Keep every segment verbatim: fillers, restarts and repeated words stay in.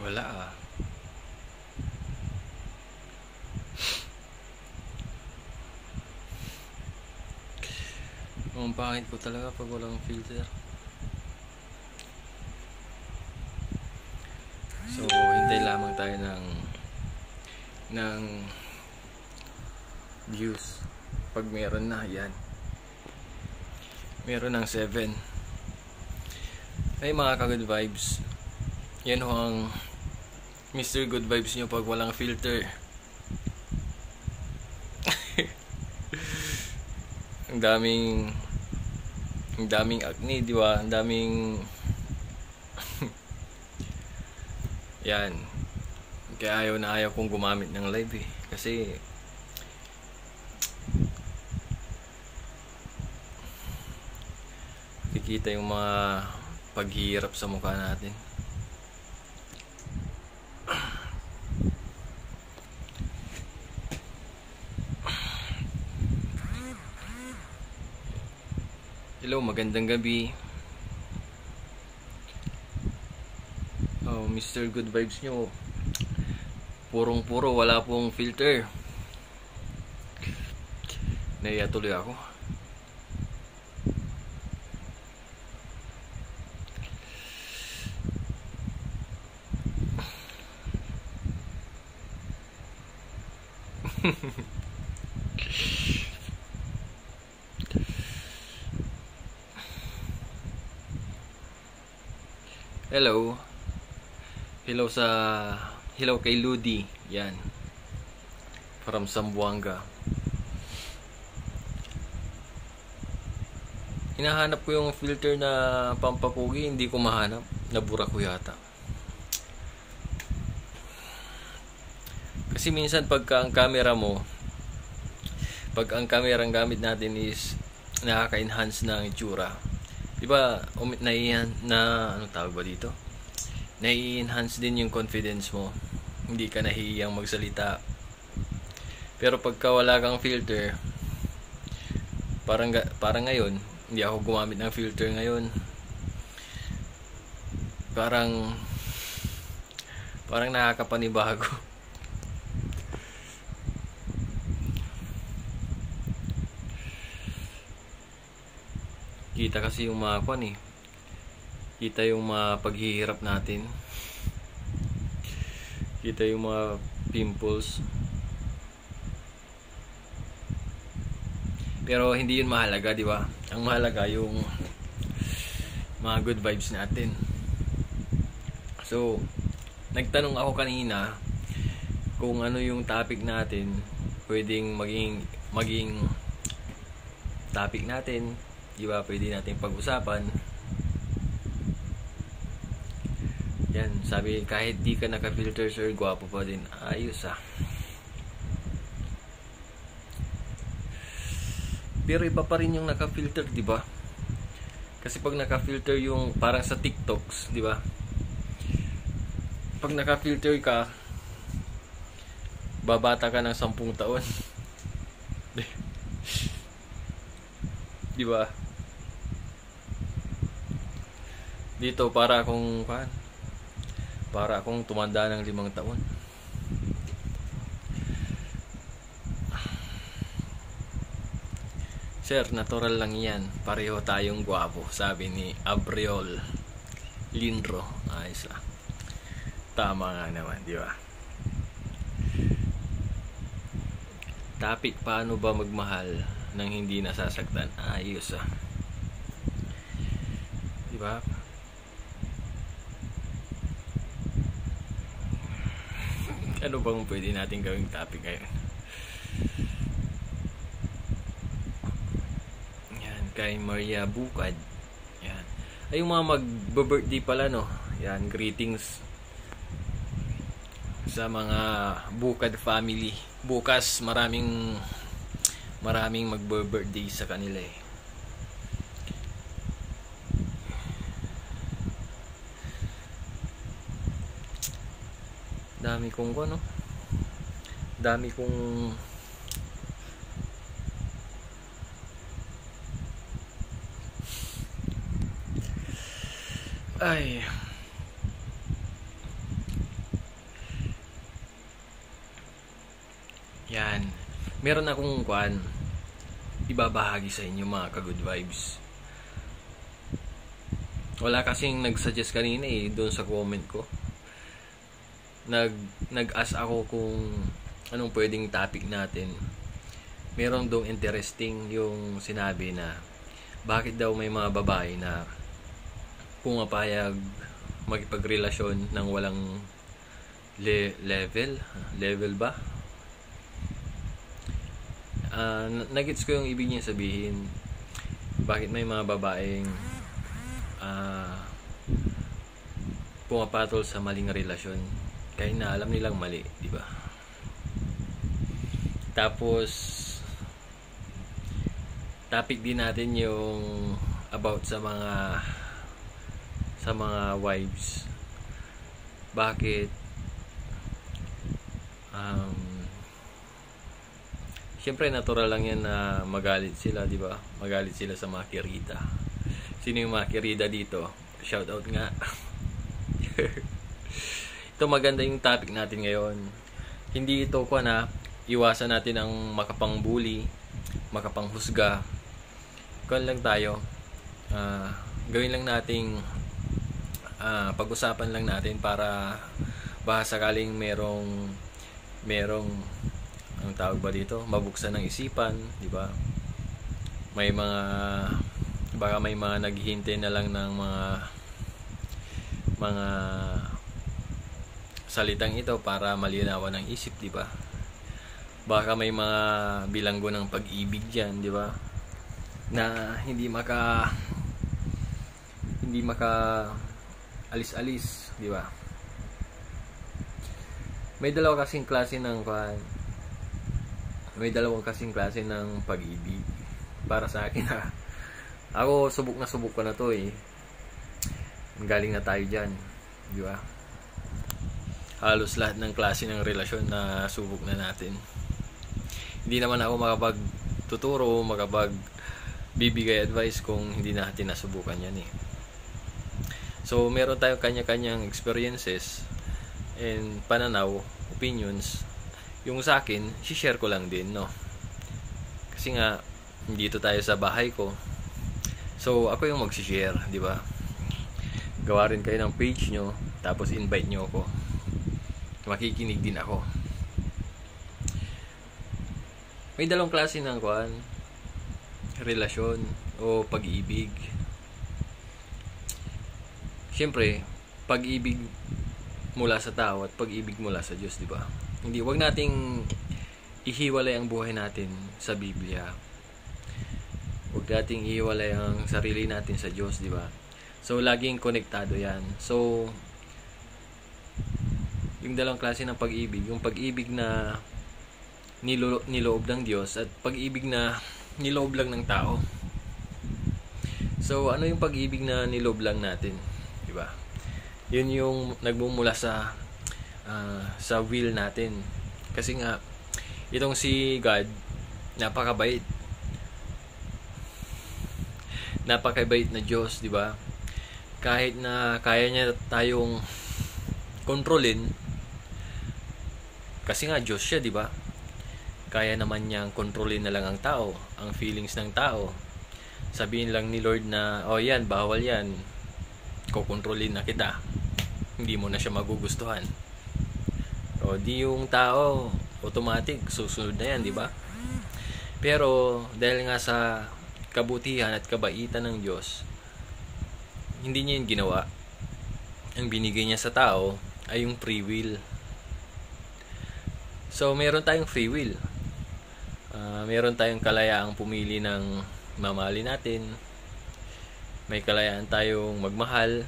Wala ah. Ang pangit ko talaga pag walang filter. So, hintay lamang tayo ng ng views. Pag meron na, yan. Meron ng seven. Ay mga ka-good vibes. Yan ho ang Mister Good Vibes nyo pag walang filter. Ang daming ang daming acne, di ba? Ang daming yan. Kaya ayaw na ayaw kong gumamit ng live eh. Kasi kikita yung mga paghihirap sa mukha natin. Hello, magandang gabi. Oh, Mister Good Vibes nyo. Purong-puro, wala pong filter. Naiya tuloy ako. Hello. Hello sa hello kay Ludi. Yan. From Zamboanga. Hinahanap ko yung filter na pampapugi, hindi ko mahanap. Nabura ko yata. Kasi minsan pagka ang camera mo, pag ang camera ang gamit natin is nakaka-enhance ng itsura. Diba, um, na, na ano tawag ba dito? Nai-enhance din yung confidence mo. Hindi ka nahihiyang magsalita. Pero pagka wala kang filter, parang parang ngayon, hindi ako gumamit ng filter ngayon. Parang parang nakakapanibago. Kita kasi yung mga kwan eh. Kita yung mga paghihirap natin. Kita yung mga pimples. Pero hindi yun mahalaga, di ba? Ang mahalaga yung mga good vibes natin. So, nagtanong ako kanina kung ano yung topic natin pwedeng maging maging topic natin. Di ba? Pwede natin pag-usapan. Yan, sabi kahit di ka naka-filter sir, gwapo pa din. Ayos ah. Pero iba pa rin yung naka-filter, di ba? Kasi pag naka-filter yung parang sa TikToks, di ba? Pag naka-filter ka, babata ka ng sampung taon. Di ba? Dito para akong para akong tumanda ng limang taon. Sir, natural lang yan. Pareho tayong gwapo, sabi ni Abriol Lindro. Ayos ah. Tama nga naman, di ba? Topic, paano ba magmahal nang hindi nasasaktan? Ayos ah. Di ba? Ano bang pwede natin gawing topic ngayon? Yan, kay Maria Bukad. Yan. Ay, yung mga mag-birthday pala, no? Yan, greetings sa mga Bukad family. Bukas, maraming maraming mag-birthday sa kanila eh. Dami kong ano, dami kong ay Yan. Meron akong kwan ibabahagi sa inyo mga ka-good vibes. Wala kasing nag-suggest kanina eh doon sa comment ko. Nag nag-ask ako kung anong pwedeng topic natin. Meron dong interesting yung sinabi na bakit daw may mga babae na pumapayag makipagrelasyon ng walang le- level level ba? Uh, nagets ko yung ibig niya sabihin. Bakit may mga babaeng uh, pumapatol sa maling relasyon kahit na alam nilang mali, di ba? Tapos topic din natin yung about sa mga sa mga wives. Bakit um Siyempre natural lang yan na magalit sila, di ba? Magalit sila sa mga kirida. Sino yung mga kirida dito? Shout out nga. Ito maganda yung topic natin ngayon. Hindi ito ko na iwasan natin ang makapangbuli, makapanghusga. Kung lang tayo, uh, gawin lang nating uh, pag-usapan lang natin para baka sakaling merong merong ang tawag ba dito, mabuksan ng isipan, di ba? May mga baka may mga naghihintay na lang ng mga mga salitang ito para malinawan ang isip, di ba? Baka may mga bilanggo ng pag-ibig diyan, di ba? Na hindi maka hindi maka alis-alis, di ba? May dalawa kasing klase ng may dalawang kasing klase ng pag-ibig para sa akin ha. Ako subok na subok ko na to eh. Galing na tayo diyan, di ba? Halos lahat ng klase ng relasyon na subok na natin. Hindi naman ako makapagtuturo, makapagbibigay advice kung hindi natin nasubukan yan eh. So meron tayong kanya-kanyang experiences and pananaw, opinions. Yung sa akin, si-share ko lang din, no? Kasi nga, dito tayo sa bahay ko. So, ako yung mag-share, di ba? Gawa rin kayo ng page nyo, tapos invite nyo ako. Makikinig din ako. May dalawang klase ng kuan, relasyon o pag-ibig. Siyempre, pag-ibig mula sa tao at pag-ibig mula sa Diyos, di ba? Hindi, wag nating ihiwalay ang buhay natin sa Biblia. Wag nating ihiwalay ang sarili natin sa Diyos, di ba? So, laging konektado yan. So, yung dalawang klase ng pag-ibig, yung pag-ibig na nilo- niloob ng Diyos at pag-ibig na niloob lang ng tao. So, ano yung pag-ibig na niloob lang natin? Di ba? Yun yung nagmumula sa Uh, sa will natin. Kasi nga itong si God napakabait. Napakabait na Diyos, di ba? Kahit na kaya niya tayong kontrolin kasi nga Diyos siya, di ba? Kaya naman niyang kontrolin na lang ang tao, ang feelings ng tao. Sabihin lang ni Lord na, oh yan, bawal yan. Kokontrolin na kita. Hindi mo na siya magugustuhan. O di yung tao automatic susunod na yan, di ba? Pero dahil nga sa kabutihan at kabaitan ng Diyos, hindi niya yung ginawa. Ang binigay niya sa tao ay yung free will. So meron tayong free will. Uh, meron tayong kalayaang pumili ng mamahalin natin. May kalayaan tayong magmahal.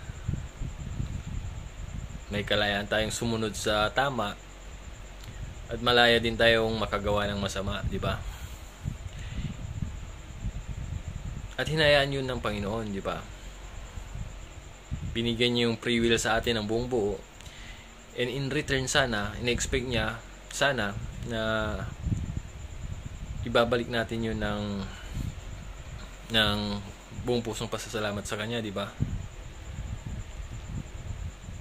May kalayaan tayong sumunod sa tama. At malaya din tayong makagawa ng masama, di ba? At hinayaan yun ng Panginoon, di ba? Binigyan niya yung free will sa atin ng buong buo. And in return sana, in-expect niya sana na ibabalik natin yun ng ng buong pusong pasasalamat sa Kanya, di ba?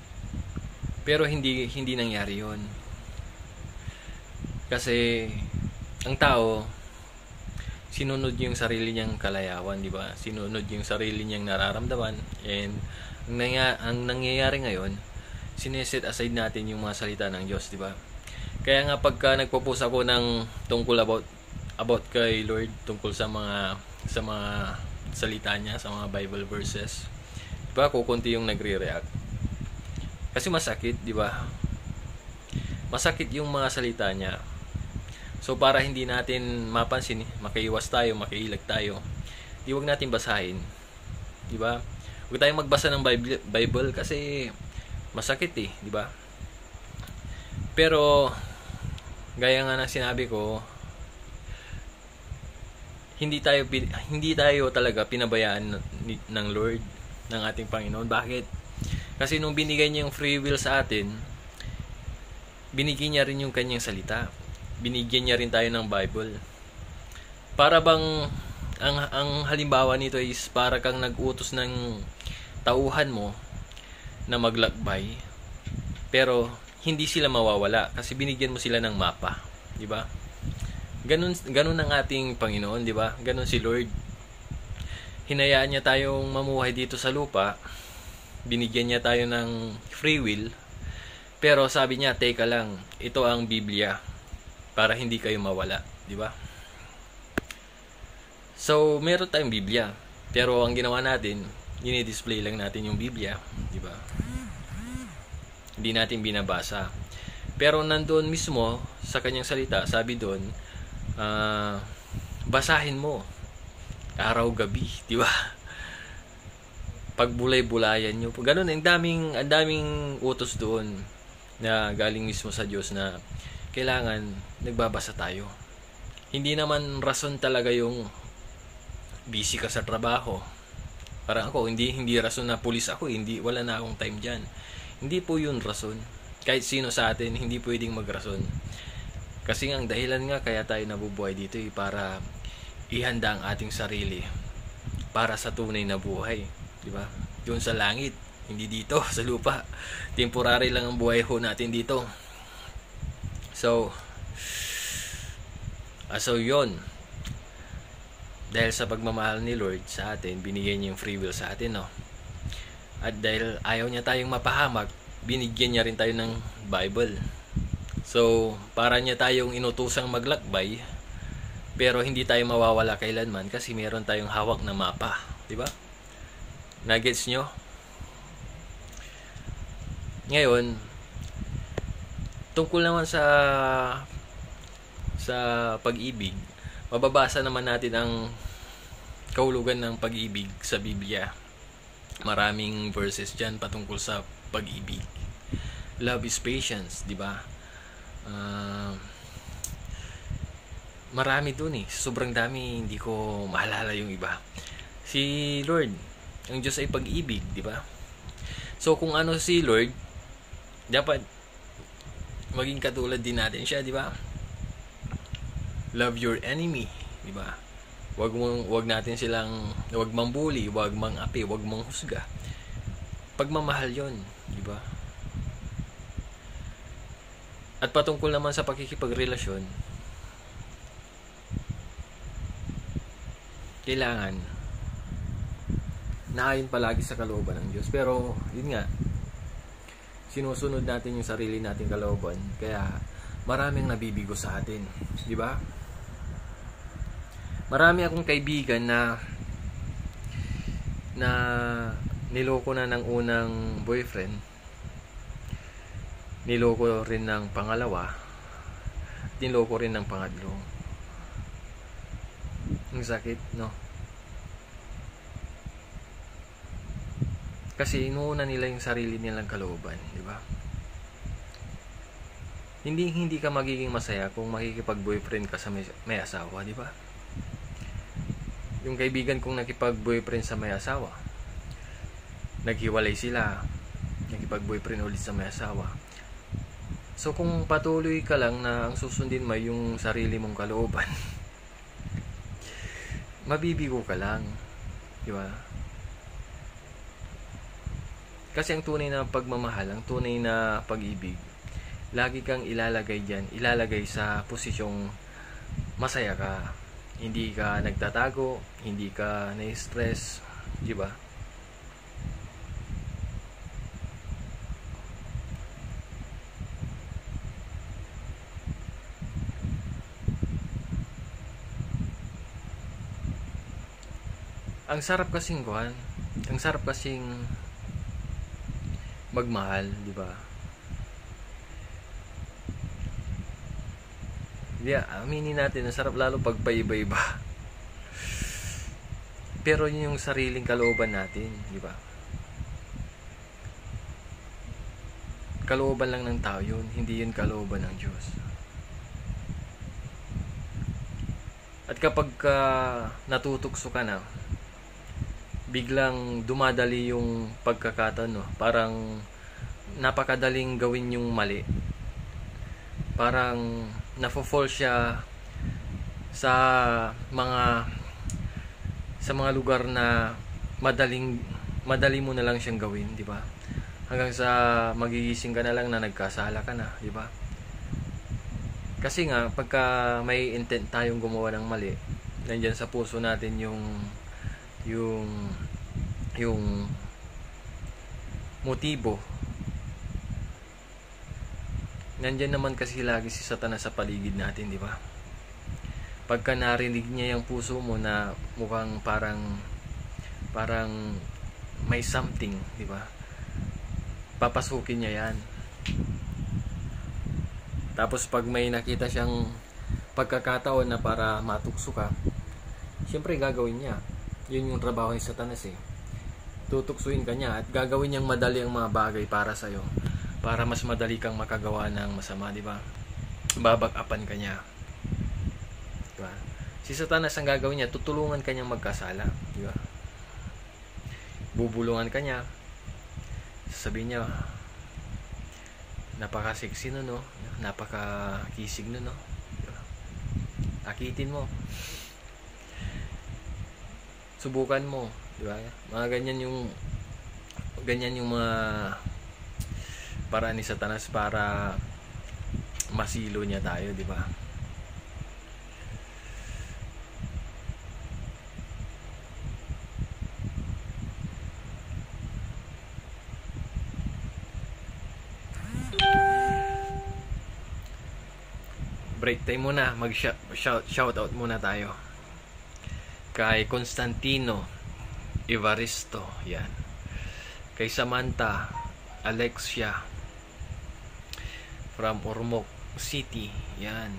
Pero hindi hindi nangyari yun. Kasi ang tao, sinunod yung sarili niyang kalayawan, di ba? Sinunod yung sarili niyang nararamdaman, and ang, nangy- ang nangyayari ngayon, sineset aside natin yung mga salita ng Diyos, di ba? Kaya nga pagka nagpo-post ako ng tungkol about about kay Lord, tungkol sa mga sa mga salita niya, sa mga Bible verses, di ba? Kukunti yung nagre-react. Kasi masakit, di ba? Masakit yung mga salita niya. So para hindi natin mapansin, makaiwas tayo, makailag tayo, di wag natin basahin. Di ba? Huwag tayong magbasa ng Bible, Bible kasi masakit eh, di ba? Pero gaya nga ng sinabi ko, hindi tayo hindi tayo talaga pinabayaan ng Lord, ng ating Panginoon. Bakit? Kasi nung binigay niya yung free will sa atin, binigyan niya rin yung kanyang salita. Binigyan niya rin tayo ng Bible. Para bang ang ang halimbawa nito is para kang nag-utos ng tauhan mo na maglakbay, pero hindi sila mawawala kasi binigyan mo sila ng mapa, di ba? Ganun ganun ang ating Panginoon, di ba? Ganun si Lord. Hinayaan niya tayong mamuhay dito sa lupa. Binigyan niya tayo ng free will. Pero sabi niya, teka lang, ito ang Biblia para hindi kayo mawala, di ba? So, meron tayong Biblia, pero ang ginawa natin, ini-display lang natin yung Biblia, di ba? Hindi natin binabasa. Pero nandoon mismo sa kanyang salita, sabi doon, uh, basahin mo araw-gabi, di ba? Pagbulay-bulayan nyo. Ganun, ang daming, ang daming utos doon na galing mismo sa Diyos na kailangan nagbabasa tayo. Hindi naman rason talaga yung busy ka sa trabaho. Parang ako, hindi hindi rason na pulis ako, hindi, wala na akong time dyan. Hindi po yun rason. Kahit sino sa atin, hindi pwedeng magrason. Kasi nga, ang dahilan nga kaya tayo nabubuhay dito eh, para ihanda ang ating sarili para sa tunay na buhay. Diba? Doon sa langit, hindi dito, sa lupa. Temporary lang ang buhay ho natin dito. So, uh, so yun. Dahil sa pagmamahal ni Lord sa atin, binigyan niya yung free will sa atin, no? At dahil ayaw niya tayong mapahamak, binigyan niya rin tayo ng Bible. So, para niya tayong inutusang maglakbay, pero hindi tayo mawawala kailanman kasi meron tayong hawak na mapa. Diba? Nuggets nyo? Ngayon, tungkol naman sa sa pag-ibig, mababasa naman natin ang kahulugan ng pag-ibig sa Biblia. Maraming verses dyan patungkol sa pag-ibig. Love is patience, di ba? Uh, marami dun eh. Sobrang dami, hindi ko maalala yung iba. Si Lord, ang Diyos ay pag-ibig, di ba? So kung ano si Lord, dapat maging katulad din natin siya, di ba? Love your enemy, di ba? Wag mong wag natin silang wag mang bully, wag mang api, wag mang husga. Pagmamahal 'yon, di ba? At patungkol naman sa pakikipagrelasyon, kailangan naayon palagi sa kalooban ng Diyos. Pero yun nga, sinusunod natin yung sarili nating kalooban, kaya maraming nabibigo sa atin, di ba? Marami akong kaibigan na na niloko na ng unang boyfriend, niloko rin ng pangalawa, niloko rin ng pangatlo. Ang sakit, no? Kasi inuuna nila yung sarili nilang kalooban, di ba? Hindi hindi ka magiging masaya kung makikipag-boyfriend ka sa may, may asawa, di ba? Yung kaibigan kong nakipag-boyfriend sa may asawa, naghiwalay sila, nakipag-boyfriend ulit sa may asawa. So kung patuloy ka lang na ang susundin mo yung sarili mong kalooban, mabibigo ka lang, di ba? Kasi ang tunay na pagmamahal, ang tunay na pag-ibig, lagi kang ilalagay dyan, ilalagay sa posisyong masaya ka. Hindi ka nagtatago, hindi ka na-stress, di ba? Ang sarap kasing kuhan, ang sarap kasing magmahal, di ba? Hindi, aminin natin, ang sarap lalo pag paiba-iba. Pero yun yung sariling kalooban natin, di ba? Kalooban lang ng tao yun, hindi yun kalooban ng Diyos. At kapag uh, natutukso ka na, biglang dumadali yung pagkakataon, no? Parang napakadaling gawin yung mali. Parang nafo-fall siya sa mga sa mga lugar na madaling madali mo na lang siyang gawin, di ba? Hanggang sa magigising ka na lang na nagkasala ka na, di ba? Kasi nga pagka may intent tayong gumawa ng mali, nandiyan sa puso natin yung yung yung motibo. Nandiyan naman kasi lagi si Satanas sa paligid natin, di ba? Pagka narinig niya yung puso mo na mukhang parang parang may something, di ba? Papasukin niya yan. Tapos pag may nakita siyang pagkakataon na para matukso ka, siyempre gagawin niya. Yun yung trabaho ni Satanas eh. Tutuksuin ka niya at gagawin niyang madali ang mga bagay para sa'yo, para mas madali kang makagawa ng masama, di ba? Babag-apan ka niya, di ba? Si Satanas ang gagawin niya, tutulungan ka niyang magkasala, di ba? Bubulungan ka niya, sasabihin niya, napaka-sexy no, no? Napaka-kisig no, no? Di ba? Akitin mo, subukan mo, di ba? Mga ganyan yung ganyan yung mga paraan ni Satanas para masilo niya tayo, di ba? Break time muna, mag shout shout out muna tayo kay Constantino Evaristo, yan. Kay Samantha Alexia from Ormoc City, yan.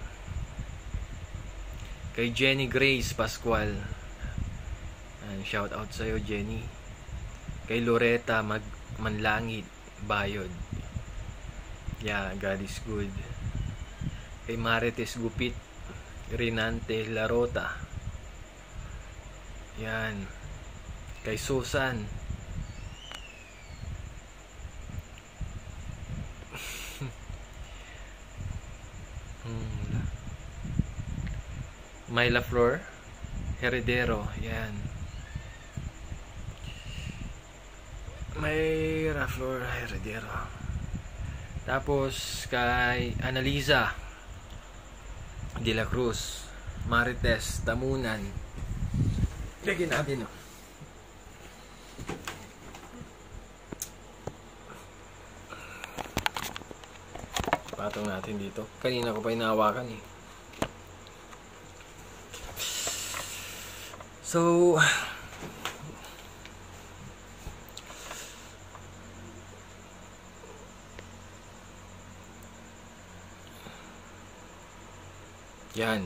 Kay Jenny Grace Pascual, yan, shout out sa'yo Jenny. Kay Loretta Mag Manlangit Bayod, yeah, God is good. Kay Marites Gupit Rinante Larota, yan. Kay Susan Myla Flor Heredero, yan. Myla Flor Heredero. Tapos kay Analiza De La Cruz Marites Tamunan, lagyan natin, no? Patong natin dito. Kanina ko pa inahawakan eh. So, yan.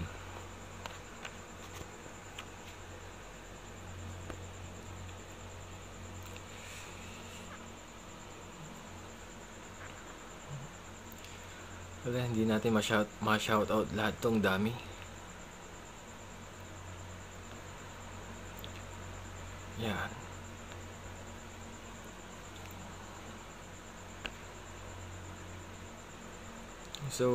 Wala, hindi natin ma-shout, ma-shout out lahat tong dami. Yan. So,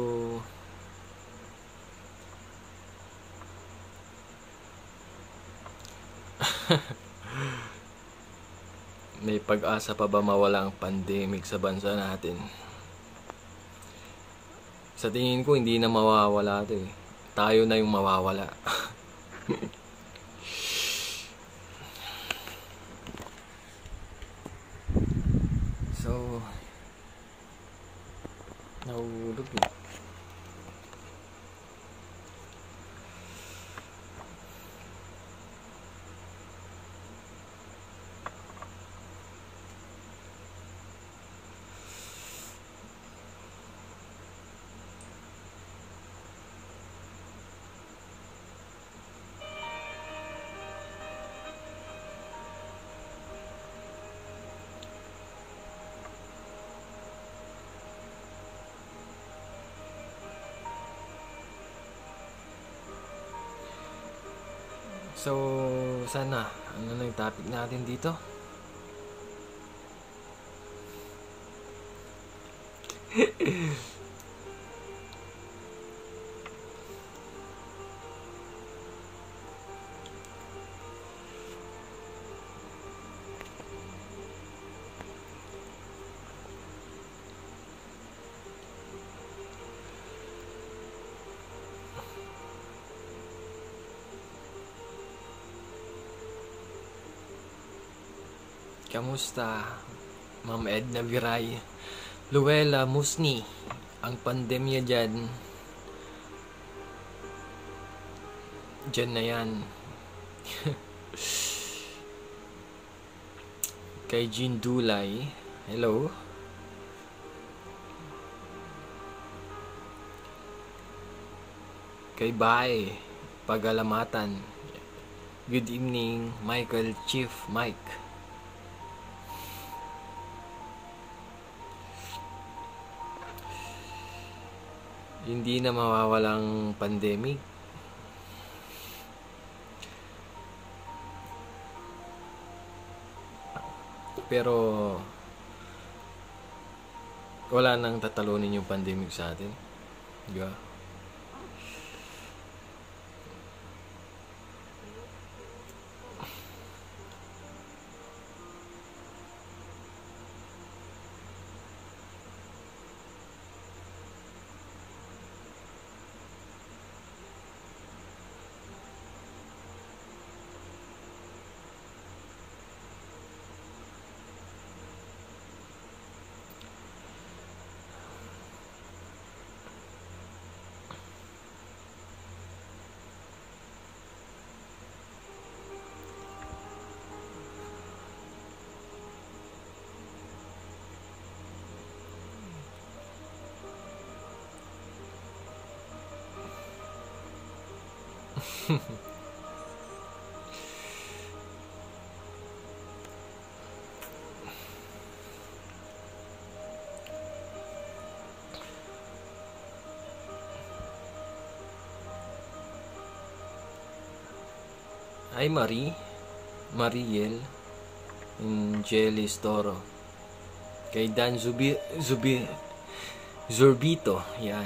may pag-asa pa ba mawala ang pandemic sa bansa natin? Sa tingin ko hindi na mawawala ito eh. tayo na yung mawawala. So, nahulog na. So, sana, ano na yung topic natin dito? Kamusta, Ma'am Edna Viray, Luella Musni, ang pandemya dyan, dyan na yan. Kay Jean Dulay, hello. Kay Bae, Pagalamatan, good evening, Michael Chief Mike. Hindi na mawawalang pandemic. Pero wala nang tatalunin yung pandemic sa atin. Di ba? Ay, Marie, Mariel, and Jelly Storo. Kay Dan Zubi, Zubi, Zorbito, yan.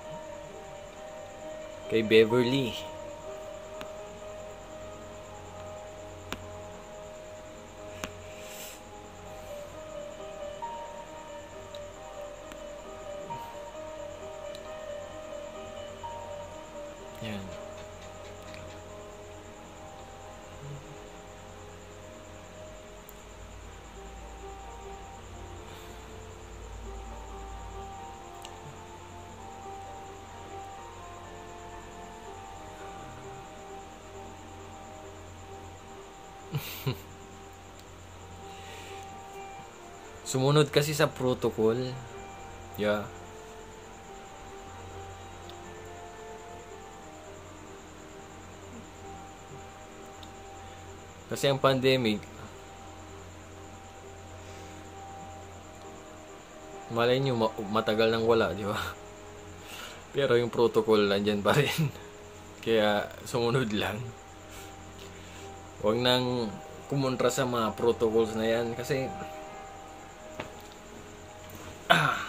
Kay Beverly. Yan. Sumunod kasi sa protocol. Yeah. Kasi ang pandemic, malay nyo matagal nang wala, di ba? Pero yung protocol nandyan pa rin. Kaya sumunod lang. Huwag nang kumontra sa mga protocols na yan kasi ah,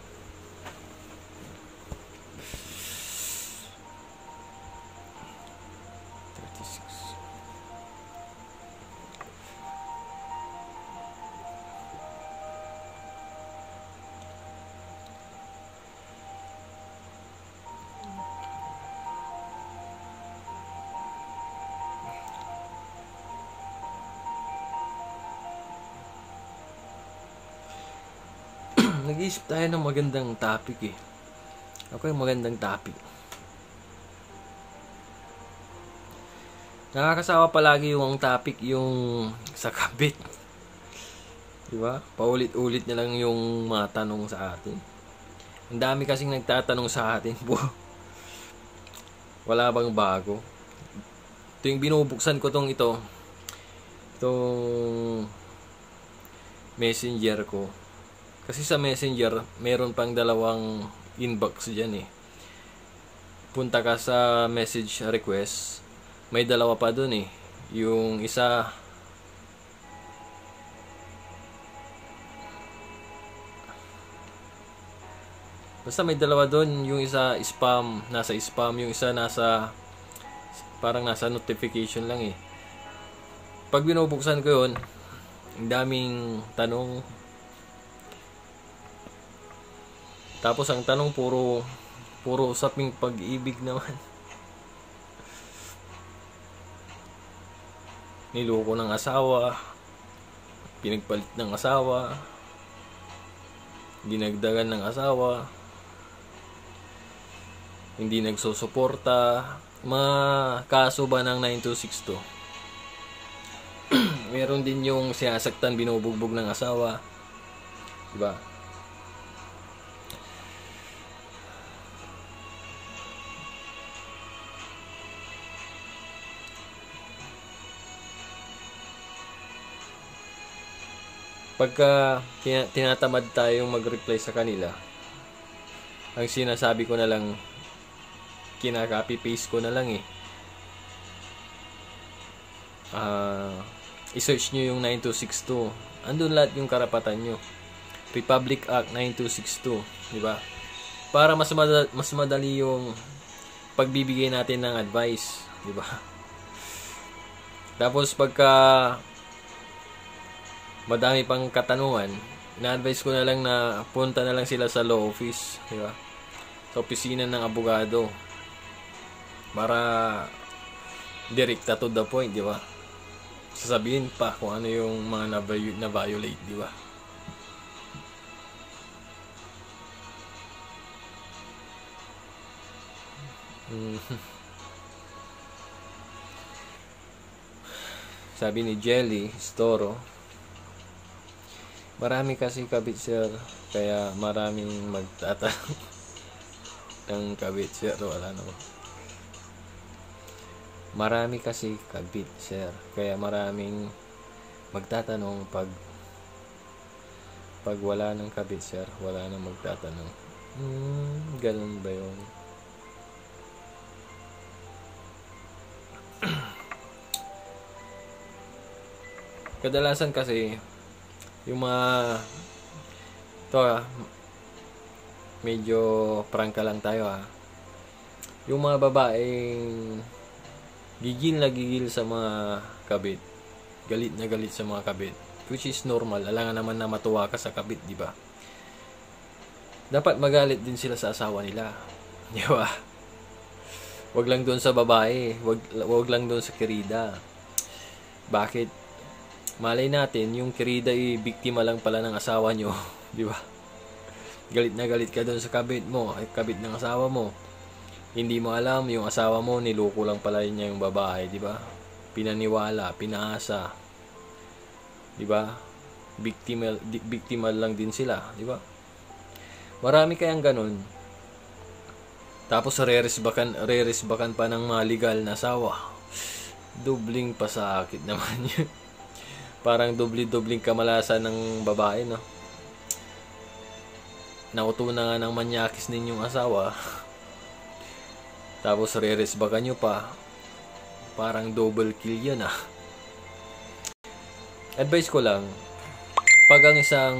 thirty-six. nag-iisip tayo ng magandang topic eh. Ako yung magandang topic. Nakakasawa palagi yung topic yung sa kabit. Diba? Paulit-ulit na lang yung mga tanong sa atin. Ang dami kasing nagtatanong sa atin. Wala bang bago? Ito yung binubuksan ko tong ito. Itong messenger ko. Kasi sa messenger, meron pang dalawang inbox dyan eh. Punta ka sa message request. May dalawa pa dun eh. Yung isa basta may dalawa dun. Yung isa spam, nasa spam. Yung isa nasa parang nasa notification lang eh. Pag binubuksan ko yun, ang daming tanong. Tapos ang tanong puro puro usaping pag-ibig naman. Niloko ng asawa, pinagpalit ng asawa, dinagdagan ng asawa, hindi nagsusuporta, mga kaso ba ng nine two six two. Meron din yung sinasaktan, binubugbog ng asawa, diba? Pagka tinatamad tayong mag-reply sa kanila, ang sinasabi ko na lang, kinaka-copy-paste ko na lang eh. Uh, i-search nyo yung nine two six two. Andun lahat yung karapatan nyo. Republic Act nine two six two. Diba? Para mas madali, mas madali yung pagbibigay natin ng advice. Diba? Tapos pagka madami pang katanungan, na-advise ko na lang na punta na lang sila sa law office, di ba? Sa opisina ng abogado. Para direkta to the point, di ba? Sasabihin pa kung ano yung mga na-violate, di ba? Sabi ni Jelly Storo, marami kasi kabit sir, kaya maraming magtatanong ng kabit sir. Wala naman. Marami kasi kabit sir, kaya maraming magtatanong pag pag wala ng kabit sir, wala nang magtatanong. Hmm, ganun ba yun? Kadalasan kasi yung mga ito ah, medyo prangka lang tayo ah. Yung mga babaeng gigil na gigil sa mga kabit, galit na galit sa mga kabit, which is normal. Alangan naman na matuwa ka sa kabit, di ba? Dapat magalit din sila sa asawa nila, di ba? Wag lang doon sa babae, wag, wag lang doon sa kirida. Bakit? Malay natin, yung kirida ay biktima lang pala ng asawa nyo. Di ba? Galit na galit ka doon sa kabit mo, ay kabit ng asawa mo. Hindi mo alam, yung asawa mo, niloko lang pala niya yung babae. Di ba? Pinaniwala, pinaasa. Di ba? Biktima, di, biktima lang din sila. Di ba? Marami kayang ganun. Tapos re-resbakan, re-resbakan pa ng mga legal na asawa. Dubling pasakit naman yun. Parang dubli-dubling kamalasan ng babae, no? Nauto na nga ng manyakis ninyong asawa. Tapos re-resbakan nyo pa. Parang double kill yan, ah. Advice ko lang, pag ang isang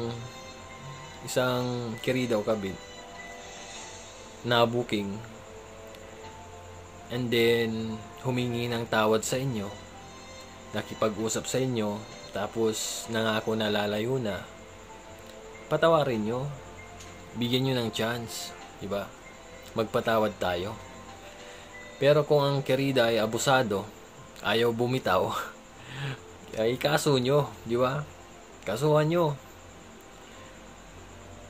isang kirida o kabit na booking and then humingi ng tawad sa inyo, nakipag-usap sa inyo, tapos nangako na lalayo na, patawarin nyo, bigyan nyo ng chance, di ba? Magpatawad tayo. Pero kung ang kirida ay abusado, ayaw bumitaw, ay kaso nyo, di ba? Kasuhan nyo.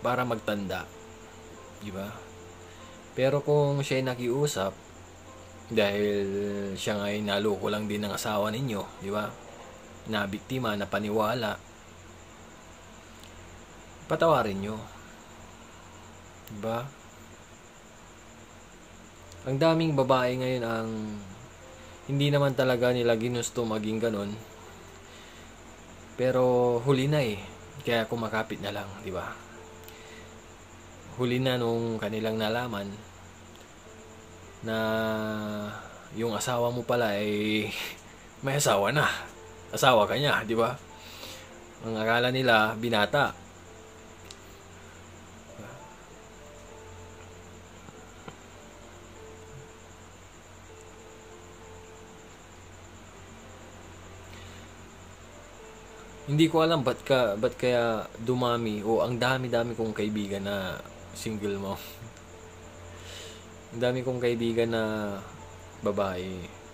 para magtanda, di ba? Pero kung siya ay nakiusap dahil siya nga ay naloko lang din ng asawa ninyo, di ba? Na biktima, na paniwala, patawarin nyo, di ba? Ang daming babae ngayon ang hindi naman talaga nila ginusto maging ganon, pero huli na eh, kaya kumakapit na lang, di ba? Huli na nung kanilang nalaman na yung asawa mo pala ay may asawa na. Asawa ka niya, di ba? Ang akala nila binata. Hindi ko alam ba't ka ba't kaya dumami o ang dami-dami kong kaibigan na single mo. Ang dami kong kaibigan na babae.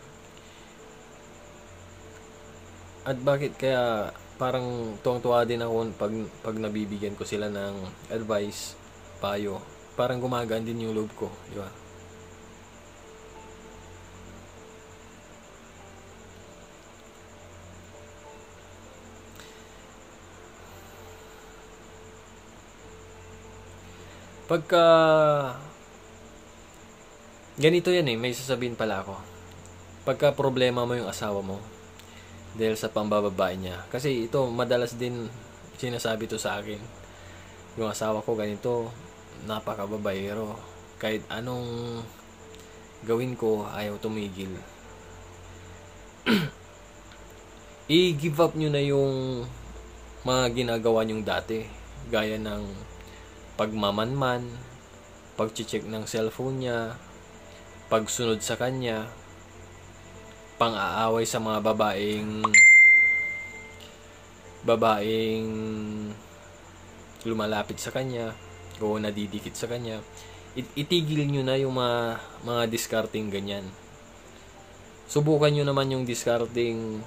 At bakit kaya parang tuwang-tuwa din ako pag pag nabibigyan ko sila ng advice, payo. Parang gumagaan din yung loob ko, di ba? Pagka ganito yan eh, may sasabihin pala ako. Pagka problema mo yung asawa mo dahil sa pambababae niya, kasi ito madalas din sinasabi to sa akin, yung asawa ko ganito, napakababaero, kahit anong gawin ko ayaw tumigil. I-give up nyo na yung mga ginagawa nyong dati, gaya ng pagmamanman, pag-check ng cellphone niya, pagsunod sa kanya, pang-aaway sa mga babaeng babaeng lumalapit sa kanya o nadidikit sa kanya. It- itigil nyo na yung mga, mga discarding ganyan. Subukan nyo naman yung discarding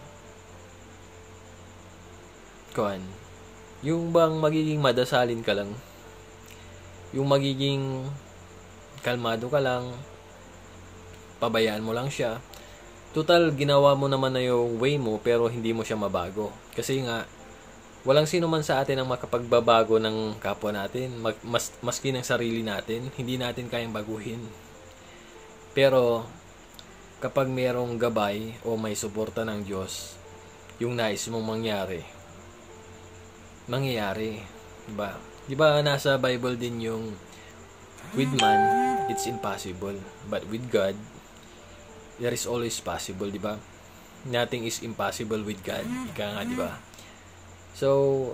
kuan. Yung bang magiging madasalin ka lang. Yung magiging kalmado ka lang, pabayaan mo lang siya. Total, ginawa mo naman na yung way mo, pero hindi mo siya mabago. Kasi nga, walang sino man sa atin ang makapagbabago ng kapwa natin, mag, mas, maski ng sarili natin, hindi natin kayang baguhin. Pero, kapag mayroong gabay o may suporta ng Diyos, yung nais mong mangyari, mangyayari. Diba? Diba nasa Bible din yung, with man, it's impossible. But with God, there is always possible, di ba? Nothing is impossible with God. Ika nga, di ba? So,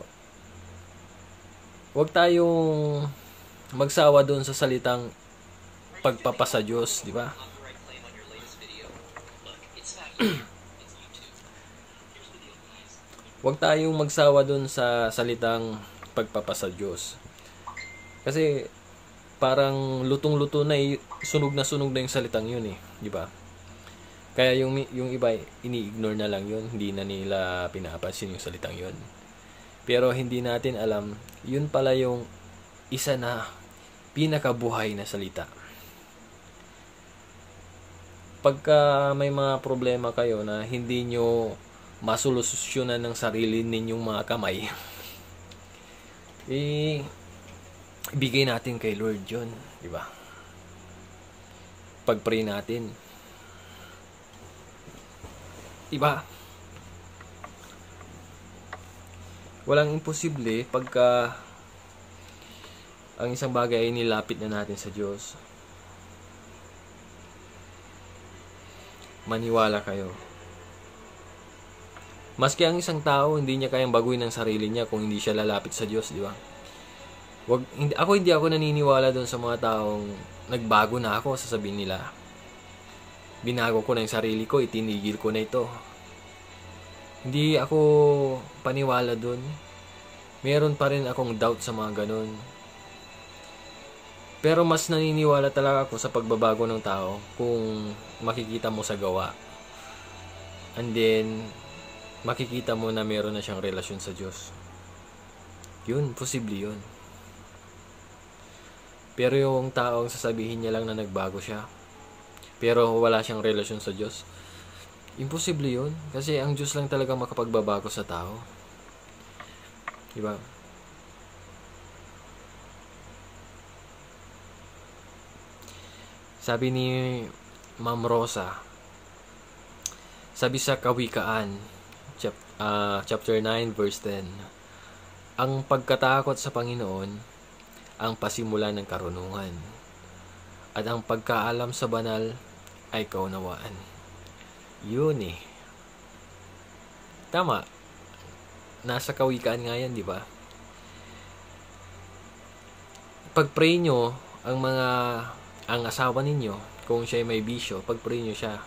wag tayong magsawa doon sa salitang pagpapasa Diyos, di ba? Wag tayong magsawa doon sa salitang pagpapasa Diyos. Kasi parang lutong-luto na, sunog na sunog na yung salitang yun eh, di ba? Kaya yung yung iba ini-ignore na lang yun, hindi na nila pinapansin yung salitang yun. Pero hindi natin alam, yun pala yung isa na pinakabuhay na salita. Pagka may mga problema kayo na hindi nyo masolusyonan ng sarili ninyong mga kamay, eh, ibigay natin kay Lord yun, di ba? Pag-pray natin, diba? Walang imposible pagka ang isang bagay ay nilapit na natin sa Diyos. Maniwala kayo. Maski ang isang tao, hindi niya kayang baguhin ang sarili niya kung hindi siya lalapit sa Diyos, di ba? Wag, hindi, ako hindi ako naniniwala doon sa mga taong nagbago na ako, sasabihin nila. Binago ko na yung sarili ko, itinigil ko na ito. Hindi ako paniwala doon. Meron pa rin akong doubt sa mga ganun. Pero mas naniniwala talaga ako sa pagbabago ng tao kung makikita mo sa gawa. And then, makikita mo na meron na siyang relasyon sa Diyos. Yun, posible yun. Pero yung taong sasabihin niya lang na nagbago siya, pero wala siyang relasyon sa Diyos, imposible yun. Kasi ang Diyos lang talaga makapagbabago sa tao. Diba? Sabi ni Ma'am Rosa, sabi sa Kawikaan, chap, uh, chapter nine, verse ten, ang pagkatakot sa Panginoon ang pasimula ng karunungan, at ang pagkaalam sa banal ay kaunawaan. Yun eh. Tama. Nasa Kawikaan nga yan, di ba? Pag-pray nyo ang mga ang asawa ninyo, kung siya may bisyo, pag-pray nyo siya.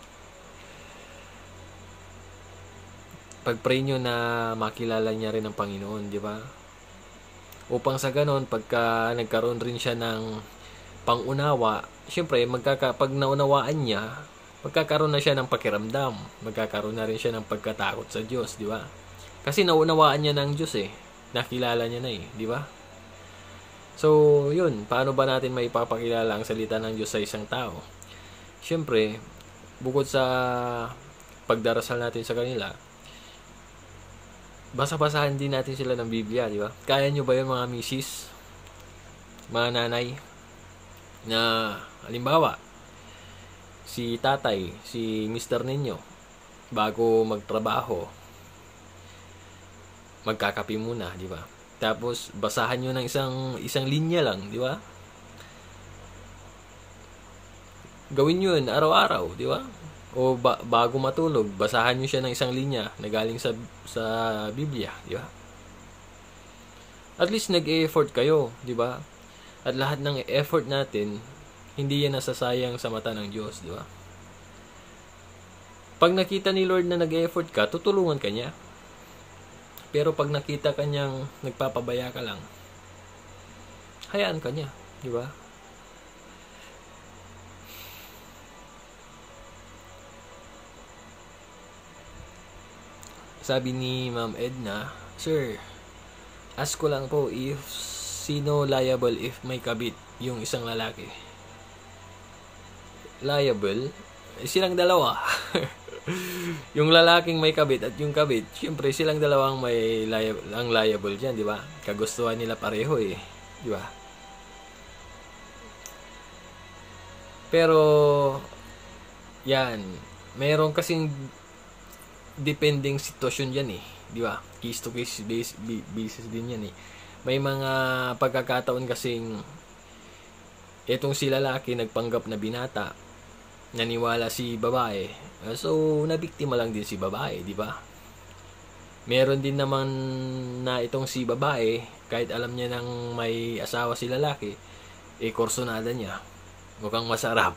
Pag-pray nyo na makilala niya rin ang Panginoon, di ba? Upang sa ganon, pagka nagkaroon rin siya ng pangunawa, syempre, magkaka, pag naunawaan niya, magkakaroon na siya ng pakiramdam. Magkakaroon na rin siya ng pagkatakot sa Diyos, di ba? Kasi naunawaan niya ng Diyos eh. Nakilala niya na eh, di ba? So, yun. Paano ba natin maipapakilala ang salita ng Diyos sa isang tao? Syempre, bukod sa pagdarasal natin sa kanila, basa-basahan din natin sila ng Biblia, di ba? Kaya nyo ba yun mga misis? Mga nanay? Na, halimbawa, si tatay, si mister ninyo, bago magtrabaho, magkakape muna, di ba? Tapos, basahan nyo ng isang, isang linya lang, di ba? Gawin nyo yun araw-araw, di ba? O ba, bago matulog, basahan nyo siya ng isang linya na galing sa, sa Biblia, di ba? At least nag-e-effort kayo, di ba? At lahat ng effort natin, hindi yan nasasayang sa mata ng Diyos, di ba? Pag nakita ni Lord na nag-e-effort ka, tutulungan ka niya. Pero pag nakita ka niyang nagpapabaya ka lang, hayaan ka niya, di ba? Sabi ni Ma'am Edna, Sir, ask ko lang po if sino liable if may kabit yung isang lalaki. Liable? Eh, silang dalawa. Yung lalaking may kabit at yung kabit, syempre silang dalawang may liable, ang liable dyan, di ba? Kagustuhan nila pareho eh, di ba? Pero yan, meron kasing depending sitwasyon yan eh, di ba? Case to case basis din yan eh. May mga pagkakataon kasing etong si lalaki nagpanggap na binata, naniwala si babae, so nabiktima lang din si babae, di ba? Meron din naman na itong si babae, kahit alam niya nang may asawa si lalaki, eh korsonada niya. Mukhang masarap.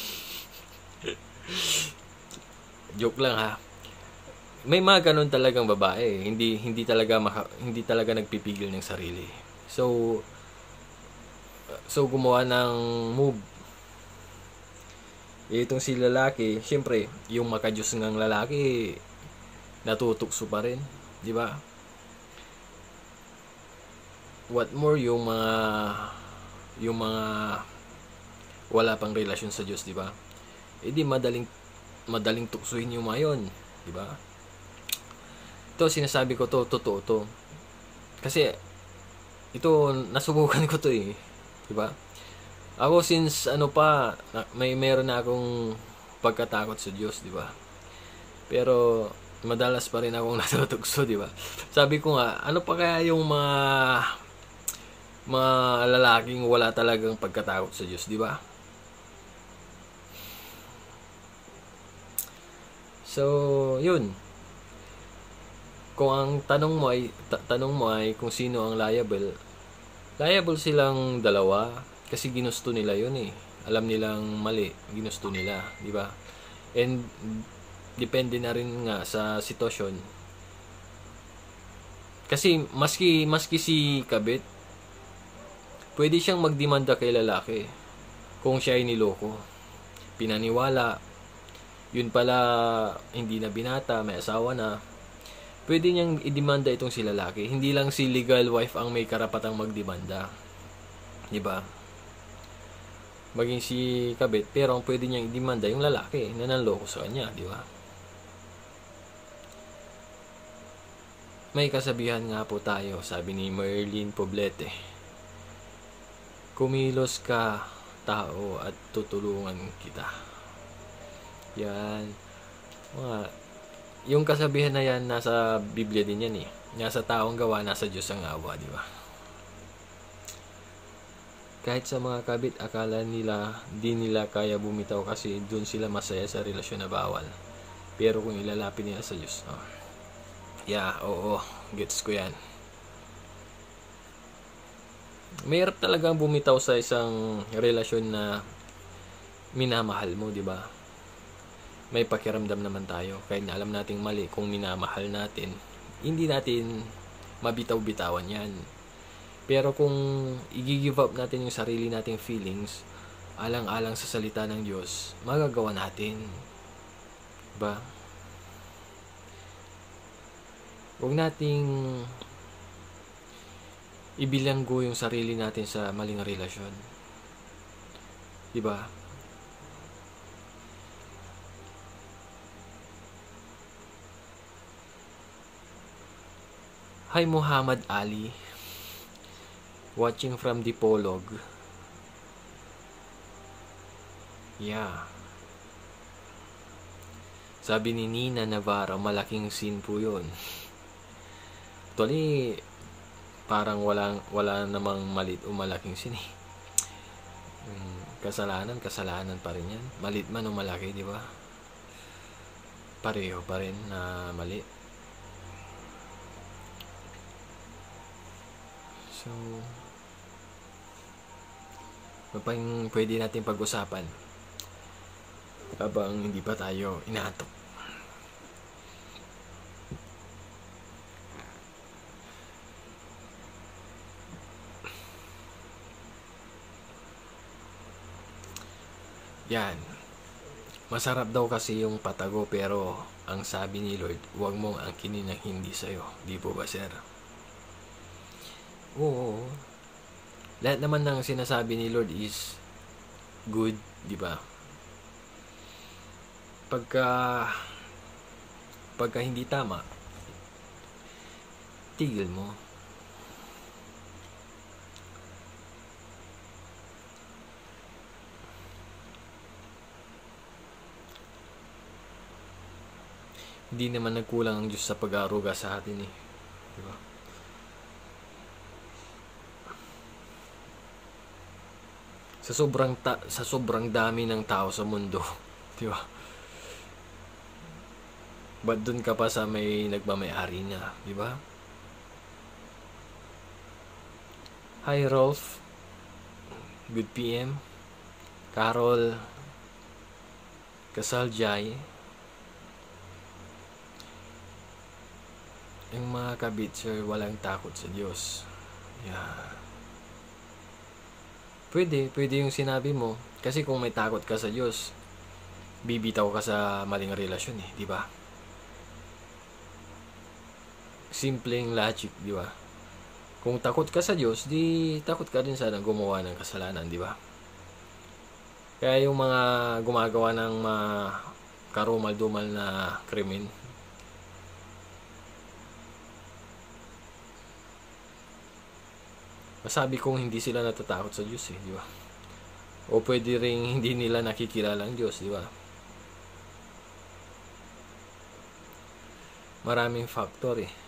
Joke lang ha. May mga ganun talagang babae, hindi hindi talaga maka, hindi talaga nagpipigil ng sarili. So so gumawa ng move. Itong si lalaki, syempre, yung makadiyos ngang lalaki, natutukso pa rin, di ba? What more yung mga yung mga wala pang relasyon sa Diyos, di ba? Eh di madaling madaling tuksuhin yung mga yun, di ba? Ito sinasabi ko to, totoo to. Kasi ito nasubukan ko to eh, di ba? Ako since ano pa, may meron na akong pagkatakot sa Diyos, di ba? Pero madalas pa rin akong natutugso, di ba? Sabi ko nga, ano pa kaya yung mga mga lalaking wala talagang pagkatakot sa Diyos, di ba? So, yun. Kung ang tanong mo ay ta- tanong mo ay kung sino ang liable, liable silang dalawa. Kasi ginusto nila yun eh. Alam nilang mali, ginusto nila, di ba? And depende na rin nga sa sitwasyon. Kasi maski maski si kabit, pwede siyang magdemanda kay lalaki kung siya ay niloko. Pinaniwala, yun pala hindi na binata, may asawa na. Pwede niyang idemanda itong si lalaki. Hindi lang si legal wife ang may karapatang magdemanda. Di ba? maging si kabit, pero ang pwede niyang i-demanda yung lalaki na nanloko sa kanya, di ba? May kasabihan nga po tayo, sabi ni Merlin Poblete, kumilos ka tao at tutulungan kita. Yan. Mga, yung kasabihan na yan, nasa Biblia din yan eh. Nasa taong gawa, nasa Diyos ang awa, di ba? Kahit sa mga kabit, akala nila, di nila kaya bumitaw kasi dun sila masaya sa relasyon na bawal. Pero kung ilalapit nila sa Diyos, oh. Yeah, oo, gets ko yan. Mahirap talaga bumitaw sa isang relasyon na minamahal mo, di ba? May pakiramdam naman tayo, kahit na alam nating mali kung minamahal natin, hindi natin mabitaw-bitawan yan. Pero kung i-give up natin yung sarili nating feelings, alang-alang sa salita ng Diyos, magagawa natin. Diba? Huwag nating ibilanggo yung sarili natin sa maling relasyon. Diba? Hi Muhammad Ali, watching from Dipolog. Yeah. Sabi ni Nina Navarro, malaking sin po yun. Actually, parang walang, wala namang malit o malaking sin eh. Kasalanan, kasalanan pa rin yan. Malit man o malaki, di ba? Pareho pa rin na mali. So, ano pa yung pwede natin pag-usapan habang hindi pa tayo inaantok? Yan. Masarap daw kasi yung patago, pero ang sabi ni Lord, huwag mong angkinin ang hindi sa'yo. Di po ba, sir? Oo. Lahat naman ng sinasabi ni Lord is good, di ba? Pagka pagka hindi tama, tigil mo. Hindi naman nagkulang ang Diyos sa pag-aaruga sa atin eh. Di ba? Sa sobrang ta- sa sobrang dami ng tao sa mundo, di ba? Ba't dun ka pa sa may nagmamayari na, di ba? Hi Rolf, good P M. Carol Kasaljay. Yung mga kabit, sir, walang takot sa Diyos. Yeah. Pwede, pwede yung sinabi mo. Kasi kung may takot ka sa Diyos, bibitaw ka sa maling relasyon eh, di ba? Simpleng logic, di ba? Kung takot ka sa Diyos, di takot ka din sana gumawa ng kasalanan, di ba? Kaya yung mga gumagawa ng mga karumal-dumal na krimen, masabi kong hindi sila natatakot sa Diyos eh, di ba? O pwede ring hindi nila nakikilala ang Diyos, di ba? Maraming factor eh.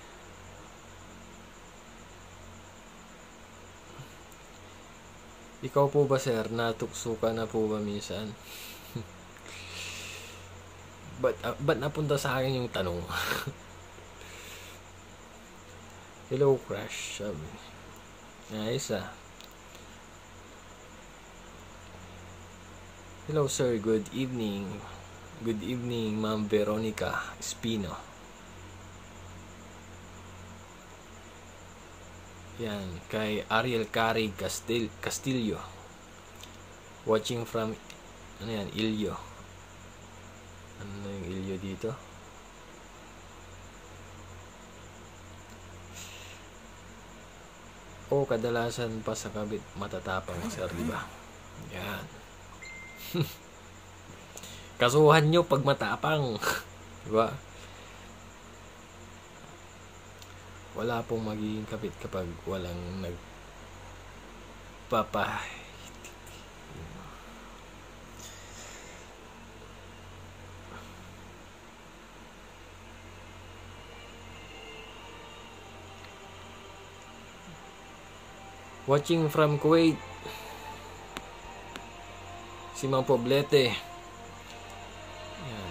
Ikaw po ba, sir, natukso ka na po ba minsan? Ba't, uh, ba't napunta sa akin yung tanong? Hello, crush, sabi. Nice ah. Hello sir, good evening. Good evening, Ma'am Veronica Espino. Yan, kay Ariel Carig Castil Castillo. Watching from, ano yan, Ilyo. Ano yung Ilyo dito? O kadalasan pa sa kabit matatapang, sir, di ba? Yan. Kasuhan nyo pag matapang. Diba? Wala pong magiging kapit kapag walang nagpapa watching from Kuwait, si Mang Poblete. Yan.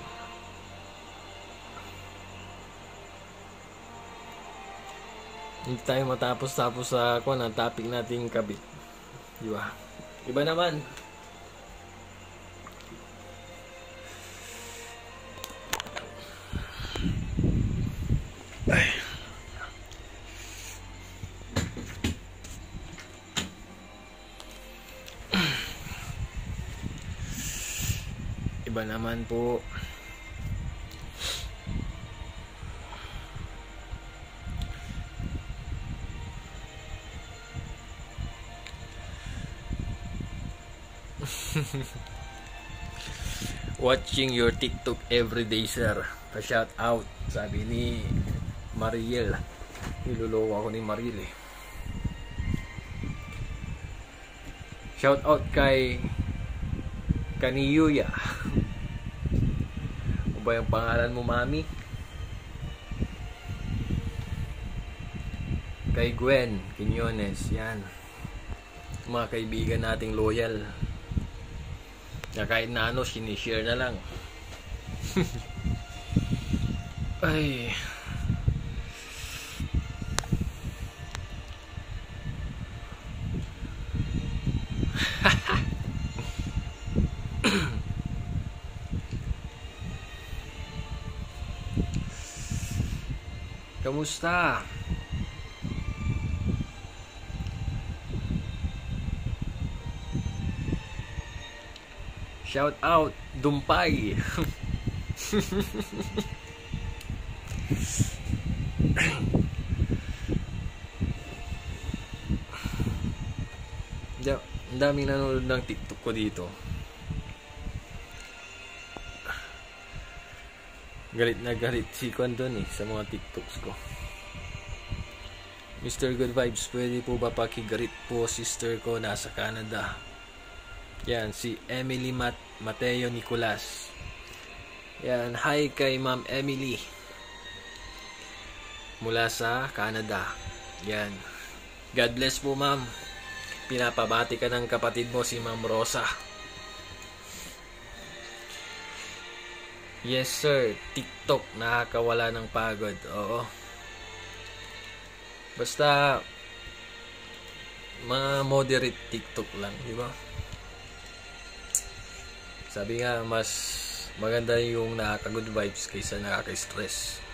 Hindi tayo matapos-tapos sa kung ang topic nating kabit. Diba? Iba naman. Ay. Iba naman po. Watching your TikTok everyday, sir. Pa-shout out, sabi ni Mariel. Niloloko ako ni Mariel eh. Shout out kay Kaniyuya. Ano ba yung pangalan mo, mami? Kay Gwen Quinones. Yan. Mga kaibigan nating loyal. Na kahit na ano, sinishare na lang. Ay. Kamusta? Shout out Dumpay. Ang daming nanonood ng TikTok ko dito. Galit na galit si Kwan doon eh sa mga TikToks ko. Mister Good Vibes, pwede po ba pakigarit po sister ko nasa Canada? Yan, si Emily Mat Mateo Nicolas. Yan, hi kay Ma'am Emily mula sa Canada. Yan. God bless po, ma'am. Pinapabati ka ng kapatid mo si Ma'am Rosa. Yes sir, TikTok nakakawala ng pagod. Oo. Basta mga moderate TikTok lang, di ba? Sabi nga, mas maganda yung nakaka-good vibes kaysa nakaka-stress.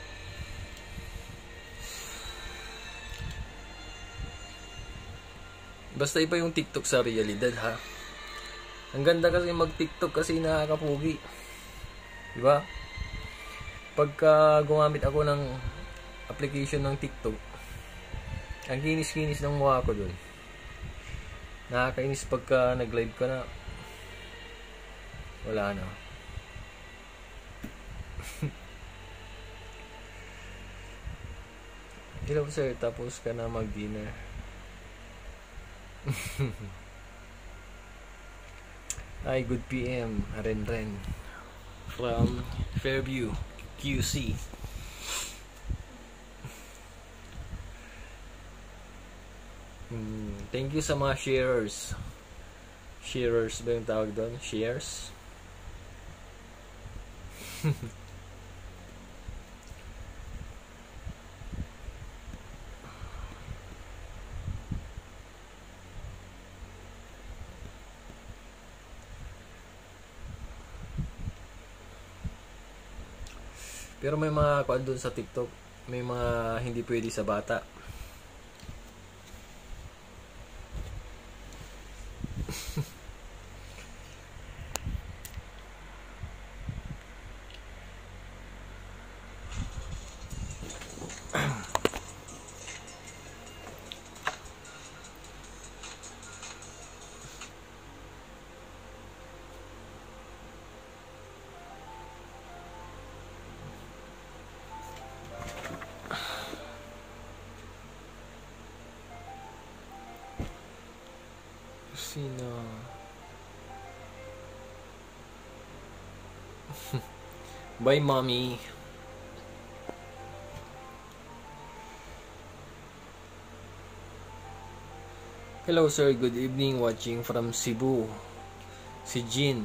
Basta iba yung TikTok sa realidad, ha? Ang ganda kasi mag-TikTok kasi nakakapugi. Diba? Pagka gumamit ako ng application ng TikTok, ang kinis-kinis ng mukha ko dun. Nakakainis pagka nag-live ka na. Wala na. Hello sir, tapos ka na mag-dinner. Ay, good P M, Ren Ren from Fairview, Q C. Hmm, thank you sa mga sharers. Sharers ba yung tawag doon? Shares? Pero may mga kuan doon sa TikTok, may mga hindi pwede sa bata. Sino? Bye, mommy. Hello, sir. Good evening. Watching from Cebu. Si Jean.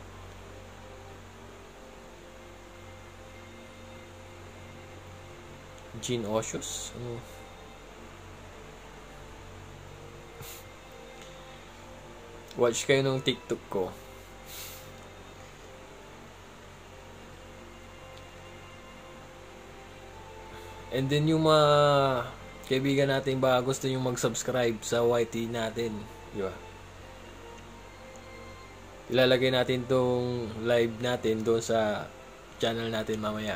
Jean Osios? Ano? Watch kayo ng TikTok ko. And then yung mga kaibigan natin ba gusto nyo mag-subscribe sa Y T natin, di ba? Ilalagay natin tong live natin doon sa channel natin mamaya.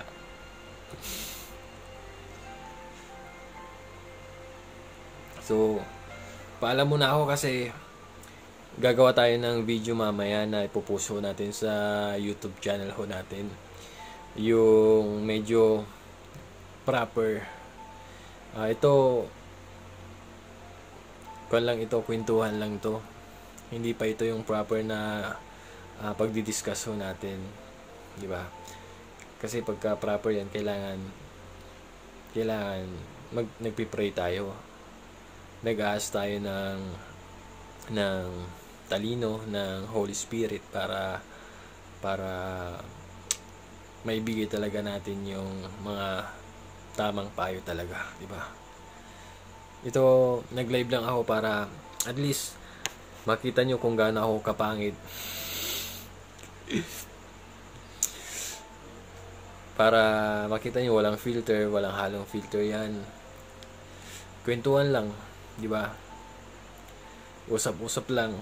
So, paalam muna ako kasi gagawa tayo ng video mamaya na ipopost ho natin sa YouTube channel ho natin. Yung medyo proper. Uh, ito, kung lang ito, kwentuhan lang to. Hindi pa ito yung proper na uh, pagdidiscuss ho natin. Di ba? Kasi pagka proper yan, kailangan kailangan mag, nagpipray tayo. Nag-aas tayo ng ng talino ng Holy Spirit para para maibigay talaga natin yung mga tamang payo talaga, di ba? Ito, nag-live lang ako para at least makita nyo kung gaano ako kapangit. Para makita nyo walang filter, walang halong filter yan. Kwentuhan lang, di ba? Usap-usap lang.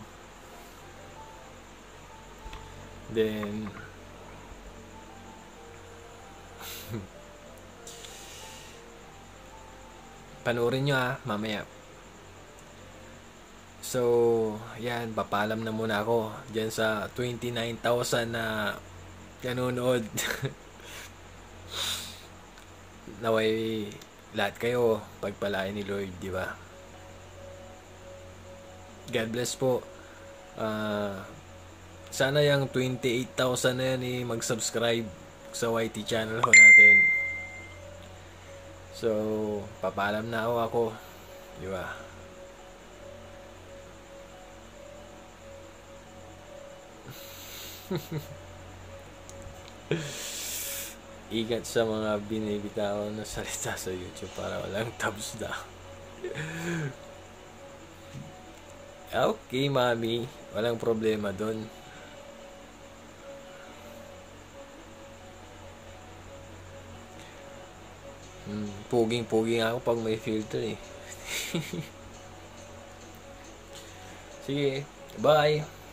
Then panoorin nyo ha, mamaya. So, yan, papalam na muna ako dyan sa twenty-nine thousand na nanonood. Naway lahat kayo pagpalain ni Lord, di ba? God bless po. Uh, sana yung twenty-eight thousand na yan eh, mag-subscribe sa Y T channel ho natin. So, papalam na ako ako. Di ba? Ingat sa mga binibitawan na salita sa YouTube para walang tabs na. Okay, mami. Walang problema dun. Hmm, puging-puging ako pag may filter eh. Sige, bye!